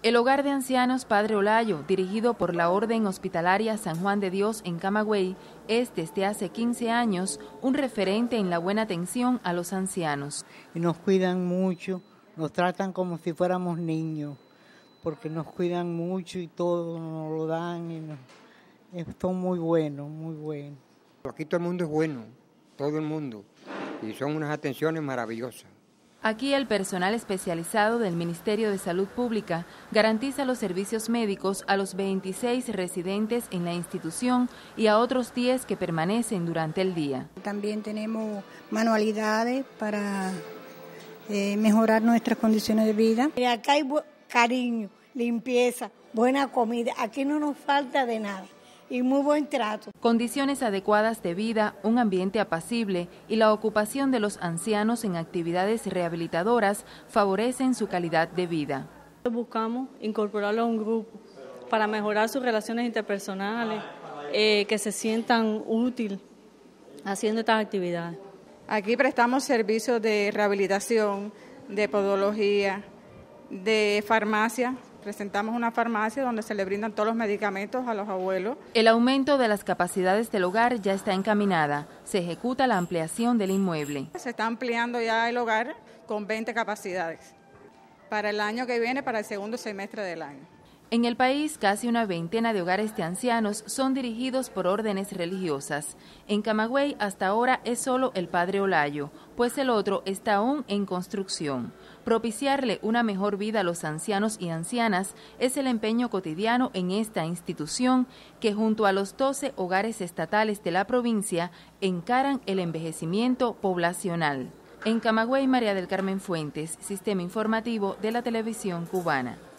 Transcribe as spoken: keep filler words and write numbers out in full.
El Hogar de Ancianos Padre Olayo, dirigido por la Orden Hospitalaria San Juan de Dios en Camagüey, es desde hace quince años un referente en la buena atención a los ancianos. Y nos cuidan mucho, nos tratan como si fuéramos niños, porque nos cuidan mucho y todo nos lo dan. Y nos, son muy buenos, muy buenos. Aquí todo el mundo es bueno, todo el mundo, y son unas atenciones maravillosas. Aquí el personal especializado del Ministerio de Salud Pública garantiza los servicios médicos a los veintiséis residentes en la institución y a otros diez que permanecen durante el día. También tenemos manualidades para eh, mejorar nuestras condiciones de vida. Y acá hay cariño, limpieza, buena comida, aquí no nos falta de nada. Y muy buen trato. Condiciones adecuadas de vida, un ambiente apacible y la ocupación de los ancianos en actividades rehabilitadoras favorecen su calidad de vida. Buscamos incorporarlo a un grupo para mejorar sus relaciones interpersonales, eh, que se sientan útiles haciendo estas actividades. Aquí prestamos servicios de rehabilitación, de podología, de farmacia. Presentamos una farmacia donde se le brindan todos los medicamentos a los abuelos. El aumento de las capacidades del hogar ya está encaminada. Se ejecuta la ampliación del inmueble. Se está ampliando ya el hogar con veinte capacidades para el año que viene, para el segundo semestre del año. En el país, casi una veintena de hogares de ancianos son dirigidos por órdenes religiosas. En Camagüey, hasta ahora es solo el Padre Olayo, pues el otro está aún en construcción. Propiciarle una mejor vida a los ancianos y ancianas es el empeño cotidiano en esta institución que junto a los doce hogares estatales de la provincia encaran el envejecimiento poblacional. En Camagüey, María del Carmen Fuentes, Sistema Informativo de la Televisión Cubana.